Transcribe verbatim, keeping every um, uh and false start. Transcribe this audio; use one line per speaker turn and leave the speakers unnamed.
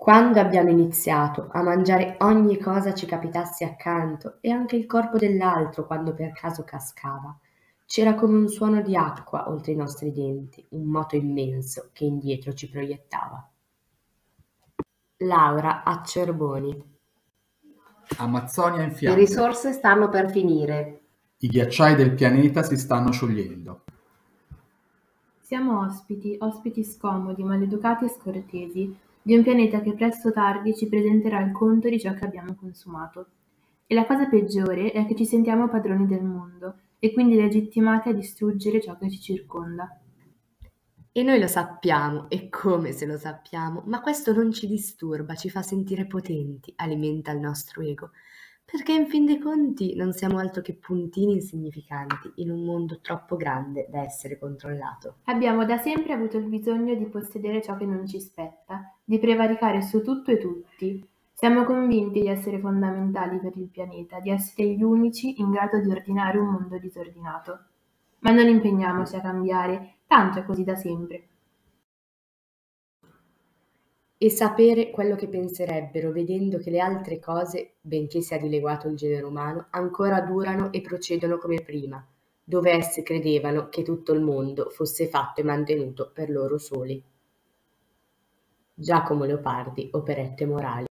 Quando abbiamo iniziato a mangiare ogni cosa ci capitasse accanto e anche il corpo dell'altro quando per caso cascava, c'era come un suono di acqua oltre i nostri denti, un moto immenso che indietro ci proiettava. Laura Accerboni.
Amazzonia in
Le
fiamme.
risorse stanno per finire.
I ghiacciai del pianeta si stanno sciogliendo.
Siamo ospiti, ospiti scomodi, maleducati e scortesi, di un pianeta che presto o tardi ci presenterà il conto di ciò che abbiamo consumato. E la cosa peggiore è che ci sentiamo padroni del mondo e quindi legittimati a distruggere ciò che ci circonda.
E noi lo sappiamo, e come se lo sappiamo, ma questo non ci disturba, ci fa sentire potenti, alimenta il nostro ego, perché in fin dei conti non siamo altro che puntini insignificanti in un mondo troppo grande da essere controllato.
Abbiamo da sempre avuto il bisogno di possedere ciò che non ci spetta, di prevaricare su tutto e tutti. Siamo convinti di essere fondamentali per il pianeta, di essere gli unici in grado di ordinare un mondo disordinato. Ma non impegniamoci a cambiare, tanto è così da sempre.
E sapere quello che penserebbero vedendo che le altre cose, benché sia dileguato il genere umano, ancora durano e procedono come prima, dove esse credevano che tutto il mondo fosse fatto e mantenuto per loro soli. Giacomo Leopardi, Operette morali.